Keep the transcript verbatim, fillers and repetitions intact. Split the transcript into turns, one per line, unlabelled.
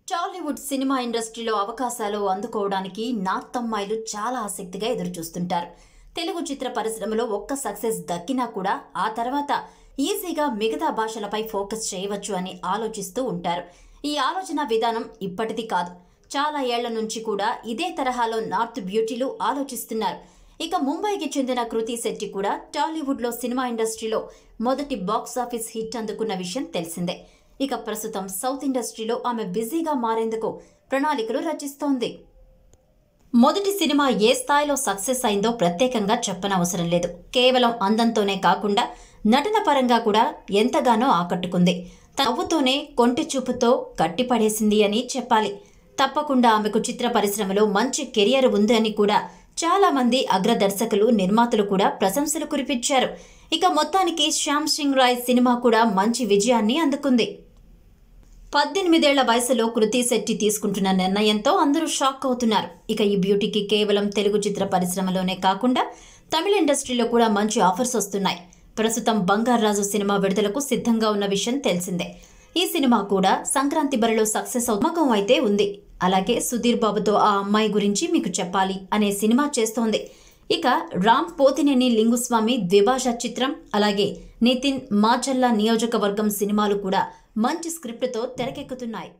Tollywood cinema ఇండస్ట్రీలో అవకాశాలు అందుకోవడానికి నార్త్ అమ్మాయిలు చాలా ఆసక్తిగా ఎదురుచూస్తుంటారు. తెలుగు చిత్ర పరిశ్రమలో ఒక్క సక్సెస్ దక్కినా కూడా ఆ తర్వాత ఈజీగా మిగతా భాషలపై ఫోకస్ చేయవచ్చు అని ఆలోచిస్తూ ఉంటారు. ఈ ఆలోచన విధానం ఇప్పటిది కాదు, చాలా ఏళ్ల నుంచి కూడా ఇదే తరహాలో నార్త్ బ్యూటీలు ఆలోచిస్తున్నారు. ఇక ముంబైకి చెందిన కృతి శెట్టి కూడా టాలీవుడ్లో సినిమా ఇండస్ట్రీలో మొదటి బాక్స్ ఆఫీస్ హిట్ అందుకున్న విషయం తెలిసిందే. ఇక ప్రస్తుతం సౌత్ ఇండస్ట్రీలో ఆమె బిజీగా మారేందుకు ప్రణాళికలు రచిస్తోంది. మొదటి సినిమా ఏ స్థాయిలో సక్సెస్ అయిందో ప్రత్యేకంగా చెప్పనవసరం లేదు. కేవలం అందంతోనే కాకుండా నటన పరంగా కూడా ఎంతగానో ఆకట్టుకుంది. నవ్వుతోనే కొంటి చూపుతో కట్టిపడేసింది అని చెప్పాలి. తప్పకుండా ఆమెకు చిత్ర పరిశ్రమలో మంచి కెరియర్ ఉంది అని కూడా చాలా మంది అగ్రదర్శకులు, నిర్మాతలు కూడా ప్రశంసలు కురిపించారు. ఇక మొత్తానికి శ్యామ్ సింగ్ రాయ్ సినిమా కూడా మంచి విజయాన్ని అందుకుంది. పద్దెనిమిదేళ్ల వయసులో కృతి శెట్టి తీసుకుంటున్న నిర్ణయంతో అందరూ షాక్ అవుతున్నారు. ఇక ఈ బ్యూటీకి కేవలం తెలుగు చిత్ర పరిశ్రమలోనే కాకుండా తమిళ ఇండస్ట్రీలో కూడా మంచి ఆఫర్స్ వస్తున్నాయి. ప్రస్తుతం బంగారాజు సినిమా విడుదలకు సిద్ధంగా ఉన్న విషయం తెలిసిందే. ఈ సినిమా కూడా సంక్రాంతి బరిలో సక్సెస్ నమ్మకం అయితే ఉంది. అలాగే సుధీర్ బాబుతో ఆ అమ్మాయి గురించి మీకు చెప్పాలి అనే సినిమా చేస్తోంది. ఇక రామ్ పోతినేని లింగుస్వామి ద్విభాషా చిత్రం, అలాగే నితిన్ మాచల్లా నియోజకవర్గం సినిమాలు కూడా మంచి స్క్రిప్ట్తో తెరకెక్కుతున్నాయి.